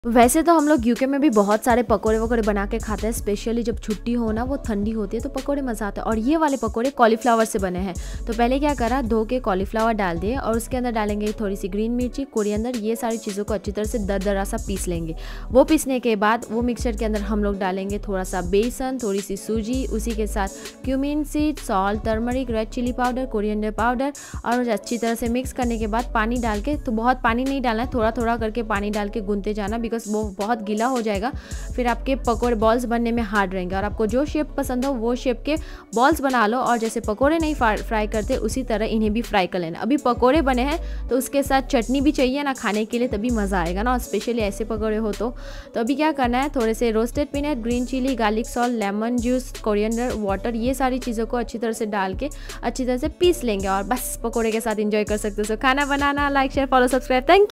वैसे तो हम लोग यूके में भी बहुत सारे पकोड़े वकोड़े बना के खाते हैं, स्पेशली जब छुट्टी हो ना, वो ठंडी होती है तो पकोड़े मज़ा आता है। और ये वाले पकोड़े कॉलीफ्लावर से बने हैं। तो पहले क्या करा, धो के कॉलीफ्लावर डाल दिए और उसके अंदर डालेंगे थोड़ी सी ग्रीन मिर्ची, कोरिएंडर, ये सारी चीज़ों को अच्छी तरह से दरदरा सा पीस लेंगे। वो पीसने के बाद वो मिक्सचर के अंदर हम लोग डालेंगे थोड़ा सा बेसन, थोड़ी सी सूजी, उसी के साथ cumin seed, salt, turmeric, red chilli powder, coriander powder, और अच्छी तरह से मिक्स करने के बाद पानी डाल के, तो बहुत पानी नहीं डालना है, थोड़ा थोड़ा करके पानी डाल के गूंथते जाना, बिकॉज वो बहुत गीला हो जाएगा, फिर आपके पकोड़े बॉल्स बनने में हार्ड रहेंगे। और आपको जो शेप पसंद हो वो शेप के बॉल्स बना लो, और जैसे पकोड़े नहीं फ्राई करते उसी तरह इन्हें भी फ्राई कर लेना। अभी पकोड़े बने हैं तो उसके साथ चटनी भी चाहिए ना खाने के लिए, तभी मज़ा आएगा ना, स्पेशली ऐसे पकोड़े हो तो अभी क्या करना है, थोड़े से roasted peanut, green chilli, garlic salt, lemon juice, coriander, water, ये सारी चीज़ों को अच्छी तरह से डाल के अच्छी तरह से पीस लेंगे और बस पकोड़े के साथ एंजॉय कर सकते हो। सो खाना बनाना, like, share, follow, subscribe. Thank